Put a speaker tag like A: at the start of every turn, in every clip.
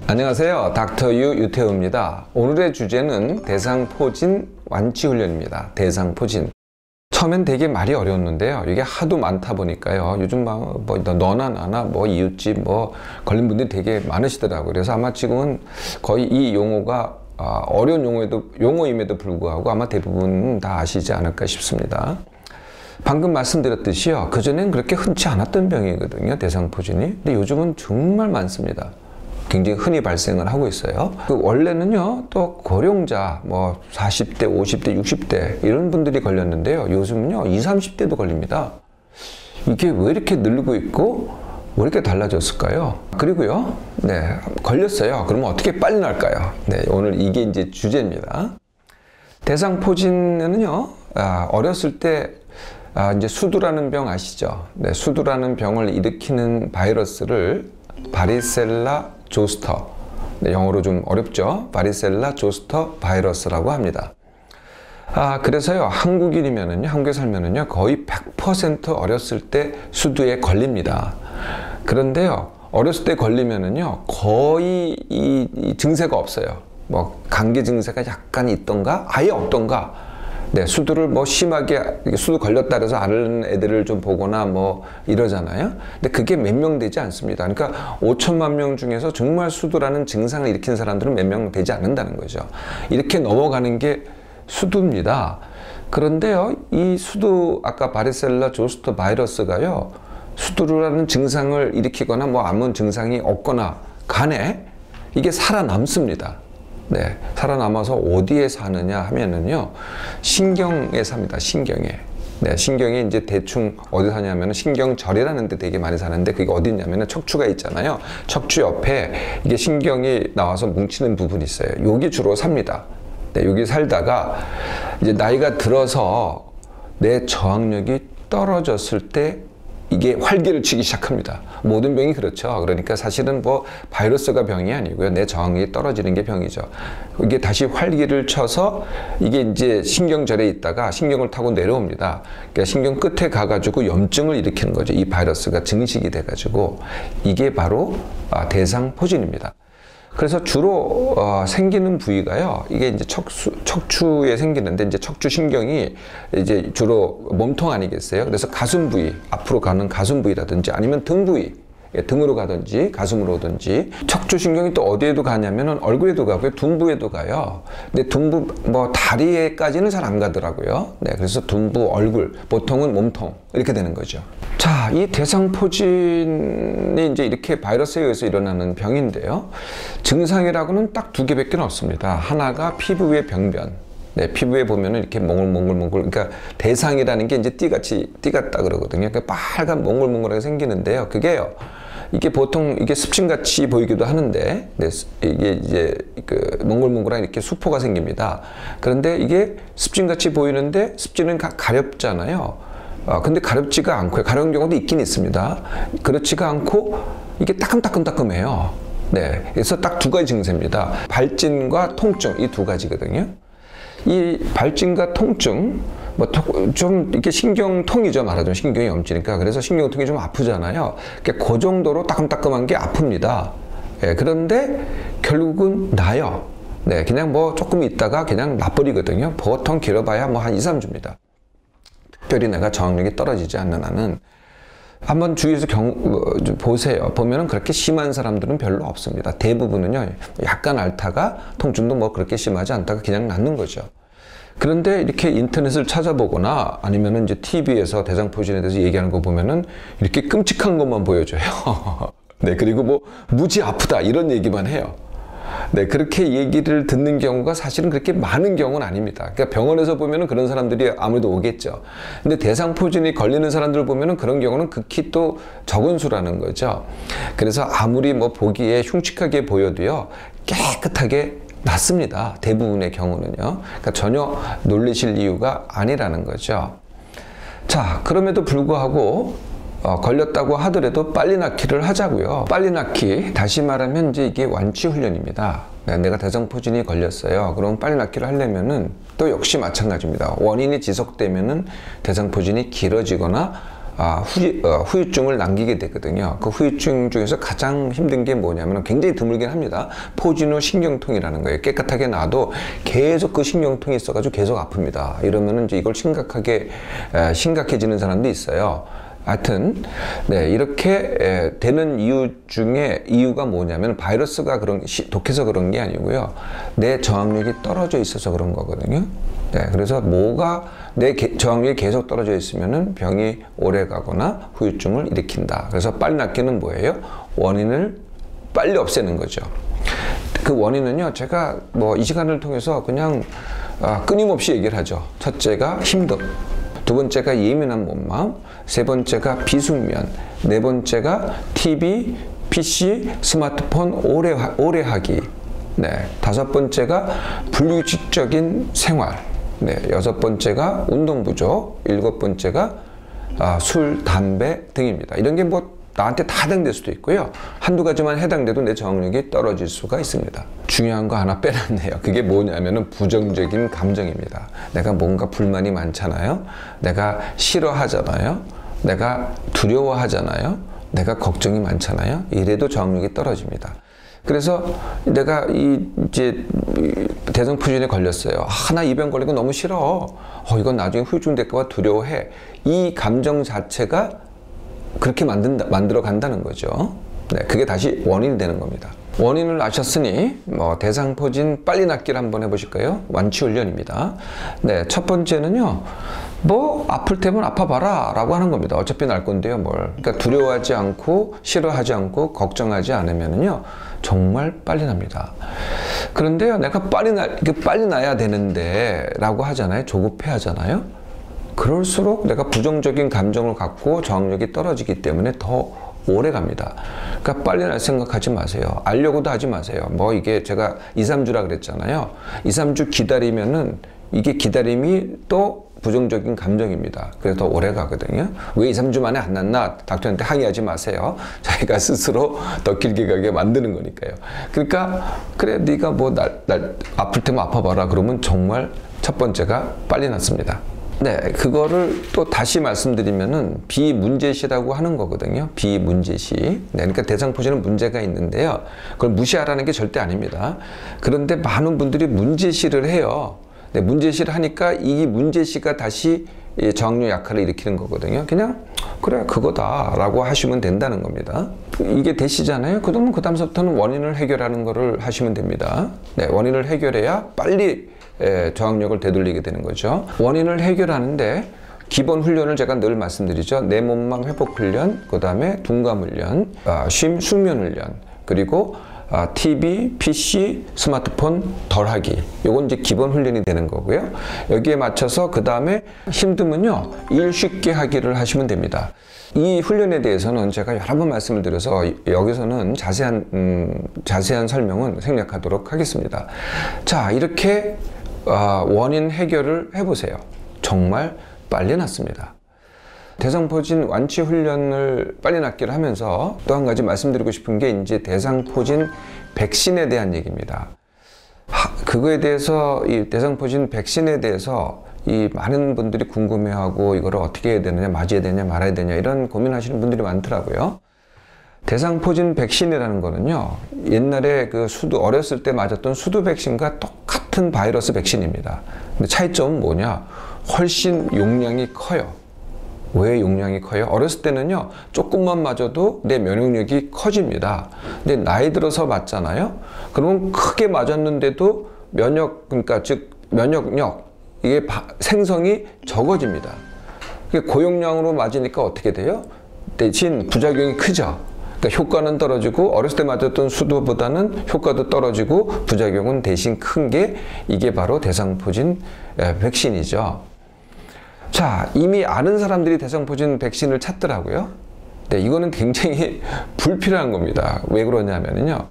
A: 안녕하세요. 닥터유 유태우입니다. 오늘의 주제는 대상포진 완치훈련입니다. 대상포진. 처음엔 되게 말이 어려웠는데요. 이게 하도 많다 보니까요. 요즘 뭐 너나 나나 뭐 이웃집 뭐 걸린 분들이 되게 많으시더라고요. 그래서 아마 지금은 거의 이 용어가 어려운 용어임에도 불구하고 아마 대부분 다 아시지 않을까 싶습니다. 방금 말씀드렸듯이요. 그전엔 그렇게 흔치 않았던 병이거든요. 대상포진이. 근데 요즘은 정말 많습니다. 굉장히 흔히 발생을 하고 있어요. 원래는요, 또 고령자, 뭐 40대, 50대, 60대 이런 분들이 걸렸는데요. 요즘은요, 20, 30대도 걸립니다. 이게 왜 이렇게 늘고 있고 왜 이렇게 달라졌을까요? 그리고요, 걸렸어요. 그러면 어떻게 빨리 날까요? 오늘 이게 이제 주제입니다. 대상포진은요, 어렸을 때 이제 수두라는 병 아시죠? 수두라는 병을 일으키는 바이러스를 바리셀라 조스터, 영어로 좀 어렵죠? 바리셀라 조스터 바이러스라고 합니다. 그래서요, 한국에 살면은요, 거의 100% 어렸을 때 수두에 걸립니다. 그런데요, 어렸을 때 걸리면은요, 거의 이 증세가 없어요. 뭐, 감기 증세가 약간 있던가, 아예 없던가, 수두를 뭐 심하게, 수두 걸렸다 그래서 앓는 애들을 좀 보거나 뭐 이러잖아요. 근데 그게 몇 명 되지 않습니다. 그러니까 5천만 명 중에서 정말 수두라는 증상을 일으킨 사람들은 몇 명 되지 않는다는 거죠. 이렇게 넘어가는 게 수두입니다. 그런데요, 이 수두, 아까 바리셀라 조스터 바이러스가요, 수두라는 증상을 일으키거나 뭐 아무 증상이 없거나 간에 이게 살아남습니다. 살아남아서 어디에 사느냐 하면은요, 신경에 삽니다. 신경에. 신경이 이제 대충 어디 사냐면은 신경절이라는 데 되게 많이 사는데 그게 어디 있냐면은 척추가 있잖아요. 척추 옆에 이게 신경이 나와서 뭉치는 부분이 있어요. 여기 주로 삽니다. 여기 살다가 이제 나이가 들어서 내 저항력이 떨어졌을 때 이게 활기를 치기 시작합니다. 모든 병이 그렇죠. 그러니까 사실은 뭐 바이러스가 병이 아니고요. 내 저항력이 떨어지는 게 병이죠. 이게 다시 활기를 쳐서 이게 이제 신경절에 있다가 신경을 타고 내려옵니다. 그러니까 신경 끝에 가가지고 염증을 일으키는 거죠. 이 바이러스가 증식이 돼가지고 이게 바로 대상포진입니다. 그래서 주로 생기는 부위가요, 이게 이제 척추에 생기는데, 이제 척추신경이 이제 주로 몸통 아니겠어요? 그래서 가슴 부위, 앞으로 가는 가슴 부위라든지 아니면 등 부위, 등으로 가든지 가슴으로 오든지. 척추신경이 또 어디에도 가냐면은 얼굴에도 가고요, 둔부에도 가요. 근데 둔부, 뭐 다리에까지는 잘 안 가더라고요. 그래서 둔부, 얼굴, 보통은 몸통 이렇게 되는 거죠. 자, 이 대상포진이 이제 이렇게 바이러스에 의해서 일어나는 병인데요. 증상이라고는 딱 두 개밖에 없습니다. 하나가 피부의 병변. 피부에 보면은 이렇게 몽글몽글, 그러니까 대상이라는 게 이제 띠 같다 그러거든요. 그러니까 빨간 몽글몽글하게 생기는데요. 그게요, 이게 보통 이게 습진같이 보이기도 하는데, 이게 이제 그 몽글몽글한 이렇게 수포가 생깁니다. 그런데 이게 습진같이 보이는데 습진은 가렵잖아요. 근데 가렵지가 않고요. 가려운 경우도 있긴 있습니다. 그렇지가 않고 이게 따끔따끔해요. 그래서 딱 두 가지 증세입니다. 발진과 통증, 이 두 가지거든요. 이 발진과 통증, 뭐 좀 이렇게 신경통이죠. 말하자면 신경이 염지니까. 그래서 신경통이 좀 아프잖아요. 그러니까 그 정도로 따끔따끔한 게 아픕니다. 그런데 결국은 나요. 그냥 뭐 조금 있다가 그냥 나버리거든요. 보통 길어봐야 뭐 한 2, 3주입니다. 특별히 내가 저항력이 떨어지지 않는 한은. 한번 주위에서 보세요. 보면은 그렇게 심한 사람들은 별로 없습니다. 대부분은요, 약간 앓다가 통증도 뭐 그렇게 심하지 않다가 그냥 낫는 거죠. 그런데 이렇게 인터넷을 찾아보거나 아니면은 이제 TV에서 대상포진에 대해서 얘기하는 거 보면은 이렇게 끔찍한 것만 보여줘요. 그리고 뭐 무지 아프다 이런 얘기만 해요. 그렇게 얘기를 듣는 경우가 사실은 그렇게 많은 경우는 아닙니다. 그러니까 병원에서 보면은 그런 사람들이 아무래도 오겠죠. 근데 대상포진이 걸리는 사람들 보면은 그런 경우는 극히 또 적은 수라는 거죠. 그래서 아무리 뭐 보기에 흉측하게 보여도요, 깨끗하게 낫습니다. 대부분의 경우는요. 그러니까 전혀 놀라실 이유가 아니라는 거죠. 자, 그럼에도 불구하고 걸렸다고 하더라도 빨리 낳기를 하자고요. 빨리 낳기, 다시 말하면 이제 이게 완치 훈련입니다. 내가 대상포진이 걸렸어요. 그럼 빨리 낳기를 하려면은 또 역시 마찬가지입니다. 원인이 지속되면은 대상포진이 길어지거나 후유증을 남기게 되거든요. 그 후유증 중에서 가장 힘든 게 뭐냐면 굉장히 드물긴 합니다. 포진후 신경통이라는 거예요. 깨끗하게 놔도 계속 그 신경통이 있어가지고 계속 아픕니다. 이러면은 이제 이걸 심각해지는 사람도 있어요. 하여튼 네, 이렇게 되는 이유 중에 이유가 뭐냐면 바이러스가 독해서 그런 게 아니고요. 내 저항력이 떨어져 있어서 그런 거거든요. 네, 그래서 내 저항력이 계속 떨어져 있으면은 병이 오래 가거나 후유증을 일으킨다. 그래서 빨리 낫기는 뭐예요? 원인을 빨리 없애는 거죠. 그 원인은요, 제가 이 시간을 통해서 그냥 끊임없이 얘기를 하죠. 첫째가 힘듦, 두 번째가 예민한 몸마음, 세 번째가 비숙면, 네 번째가 TV, PC, 스마트폰 오래 하기, 네, 다섯 번째가 불규칙적인 생활, 네, 여섯 번째가 운동 부족, 일곱 번째가 술, 담배 등입니다. 이런 게 나한테 다 해당될 수도 있고요. 한두 가지만 해당돼도 내 저항력이 떨어질 수가 있습니다. 중요한 거 하나 빼놨네요. 그게 뭐냐면은 부정적인 감정입니다. 내가 뭔가 불만이 많잖아요. 내가 싫어하잖아요. 내가 두려워하잖아요. 내가 걱정이 많잖아요. 이래도 저항력이 떨어집니다. 그래서 내가 이제 대성포진에 걸렸어요. 나 이 병 걸린 거 너무 싫어. 이건 나중에 후유증 될까 봐 두려워해. 이 감정 자체가 그렇게 만들어 간다는 거죠. 네, 그게 다시 원인이 되는 겁니다. 원인을 아셨으니 대상포진 빨리 낫기를 한번 해보실까요? 완치훈련입니다. 네, 첫 번째는요. 아플 테면 아파봐라 라고 하는 겁니다. 어차피 날 건데요, 그러니까 두려워하지 않고 싫어하지 않고 걱정하지 않으면은요, 정말 빨리 납니다. 그런데요, 내가 빨리 나야 되는데 라고 하잖아요. 조급해 하잖아요. 그럴수록 내가 부정적인 감정을 갖고 저항력이 떨어지기 때문에 더 오래 갑니다. 그러니까 빨리 날 생각하지 마세요. 알려고도 하지 마세요. 이게 제가 2, 3주라 그랬잖아요. 2, 3주 기다리면은 이게 기다림이 또 부정적인 감정입니다. 그래서 더 오래 가거든요. 왜 2, 3주 만에 안 낫나? 닥터한테 항의하지 마세요. 자기가 스스로 더 길게 가게 만드는 거니까요. 그러니까 그래 네가 날 아플 때면 아파봐라. 그러면 정말 첫 번째가 빨리 낫습니다. 네, 그거를 또 다시 말씀드리면은 비문제시라고 하는 거거든요. 비문제시. 네, 그러니까 대상포진은 문제가 있는데요. 그걸 무시하라는 게 절대 아닙니다. 그런데 많은 분들이 문제시를 해요. 네, 문제시를 하니까 이 문제시가 다시 저항력 약화를 일으키는 거거든요. 그냥 그래 그거다라고 하시면 된다는 겁니다. 이게 되시잖아요. 그러면 그 다음부터는 원인을 해결하는 거를 하시면 됩니다. 네, 원인을 해결해야 빨리 저항력을 되돌리게 되는 거죠. 원인을 해결하는데 기본 훈련을 제가 늘 말씀드리죠. 내 몸망 회복 훈련, 그 다음에 둔감 훈련, 숙면 훈련, 그리고 TV, PC, 스마트폰 덜하기. 요건 이제 기본 훈련이 되는 거고요. 여기에 맞춰서 그 다음에 힘듦은요, 일 쉽게 하기를 하시면 됩니다. 이 훈련에 대해서는 제가 여러 번 말씀을 드려서 여기서는 자세한 설명은 생략하도록 하겠습니다. 자, 이렇게 원인 해결을 해보세요. 정말 빨리 낫습니다. 대상포진 완치 훈련을 빨리 낫기를 하면서 또 한 가지 말씀드리고 싶은 게 이제 대상포진 백신에 대한 얘기입니다. 그거에 대해서 이 대상포진 백신에 대해서 이 많은 분들이 궁금해하고 이거를 어떻게 해야 되느냐, 맞아야 되냐, 말아야 되냐 이런 고민하시는 분들이 많더라고요. 대상포진 백신이라는 거는요, 옛날에 어렸을 때 맞았던 수두 백신과 똑같은 바이러스 백신입니다. 근데 차이점은 뭐냐? 훨씬 용량이 커요. 왜 용량이 커요? 어렸을 때는요, 조금만 맞아도 내 면역력이 커집니다. 근데 나이 들어서 맞잖아요? 그러면 크게 맞았는데도 면역력, 이게 생성이 적어집니다. 고용량으로 맞으니까 어떻게 돼요? 대신 부작용이 크죠. 그러니까 효과는 떨어지고 어렸을 때 맞았던 수두보다는 효과도 떨어지고 부작용은 대신 큰 게 이게 바로 대상포진 백신이죠. 자, 이미 아는 사람들이 대상포진 백신을 찾더라고요. 네, 이거는 굉장히 불필요한 겁니다. 왜 그러냐면요,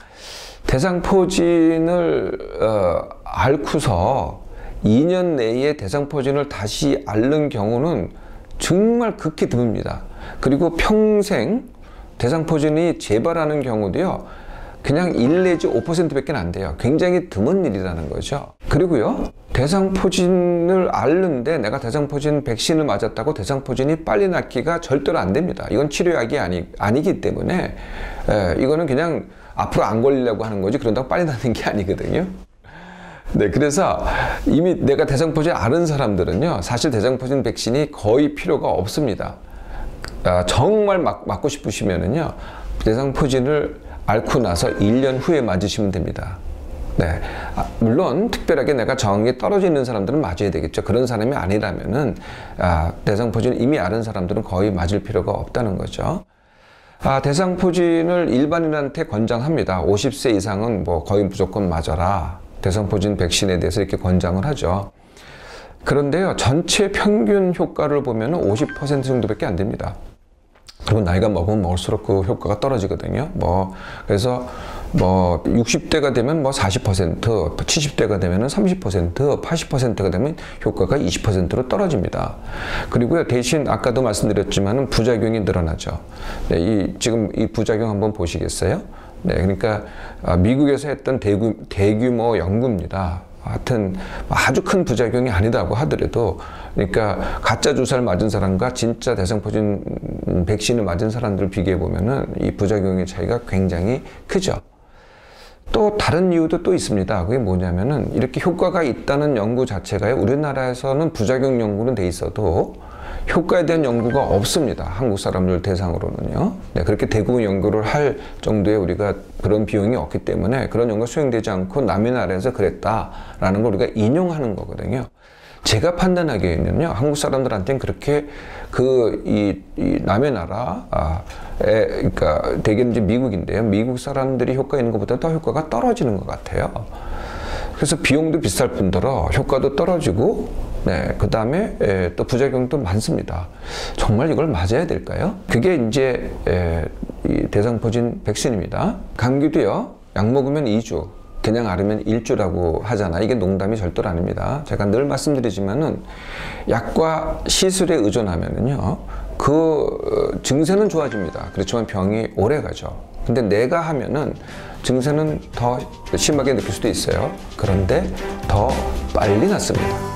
A: 대상포진을 앓고서 2년 내에 대상포진을 다시 앓는 경우는 정말 극히 드뭅니다. 그리고 평생 대상포진이 재발하는 경우도요, 그냥 1 내지 5%밖에 안 돼요. 굉장히 드문 일이라는 거죠. 그리고요, 대상포진을 앓는데 내가 대상포진 백신을 맞았다고 대상포진이 빨리 낫기가 절대로 안 됩니다. 이건 치료약이 아니기 때문에 이거는 그냥 앞으로 안 걸리려고 하는 거지 그런다고 빨리 낫는 게 아니거든요. 네, 그래서 이미 내가 대상포진 앓은 사람들은요, 사실 대상포진 백신이 거의 필요가 없습니다. 정말 맞고 싶으시면은요, 대상포진을 앓고 나서 1년 후에 맞으시면 됩니다. 네, 물론 특별하게 내가 저항이 떨어져 있는 사람들은 맞아야 되겠죠. 그런 사람이 아니라면은 대상포진 이미 앓은 사람들은 거의 맞을 필요가 없다는 거죠. 대상포진을 일반인한테 권장합니다. 50세 이상은 뭐 거의 무조건 맞아라. 대상포진 백신에 대해서 이렇게 권장을 하죠. 그런데요, 전체 평균 효과를 보면 50% 정도밖에 안 됩니다. 그리고 나이가 먹으면 먹을수록 그 효과가 떨어지거든요. 그래서 60대가 되면 40%, 70대가 되면 30%, 80%가 되면 효과가 20%로 떨어집니다. 그리고요, 대신 아까도 말씀드렸지만은 부작용이 늘어나죠. 네, 지금 이 부작용 한번 보시겠어요? 네, 그러니까 미국에서 했던 대규모 연구입니다. 하여튼 아주 큰 부작용이 아니다고 하더라도, 그러니까 가짜 주사를 맞은 사람과 진짜 대상포진 백신을 맞은 사람들을 비교해 보면은 이 부작용의 차이가 굉장히 크죠. 또 다른 이유도 또 있습니다. 그게 뭐냐면은 이렇게 효과가 있다는 연구 자체가요, 우리나라에서는 부작용 연구는 돼 있어도 효과에 대한 연구가 없습니다. 한국 사람들 대상으로는요. 네, 그렇게 대규모 연구를 할 정도의 우리가 그런 비용이 없기 때문에 그런 연구가 수행되지 않고 남의 나라에서 그랬다라는 걸 우리가 인용하는 거거든요. 제가 판단하기에는요, 한국 사람들한테는 그렇게 이 남의 나라, 그러니까 대개는 이제 미국인데요. 미국 사람들이 효과 있는 것보다 더 효과가 떨어지는 것 같아요. 그래서 비용도 비쌀 뿐더러 효과도 떨어지고, 네, 그 다음에 또 부작용도 많습니다. 정말 이걸 맞아야 될까요? 그게 이제 이 대상포진 백신입니다. 감기도요, 약 먹으면 2주, 그냥 앓으면 1주라고 하잖아. 이게 농담이 절대로 아닙니다. 제가 늘 말씀드리지만은 약과 시술에 의존하면은요, 그 증세는 좋아집니다. 그렇지만 병이 오래 가죠. 근데 내가 하면은 증세는 더 심하게 느낄 수도 있어요. 그런데 더 빨리 낫습니다.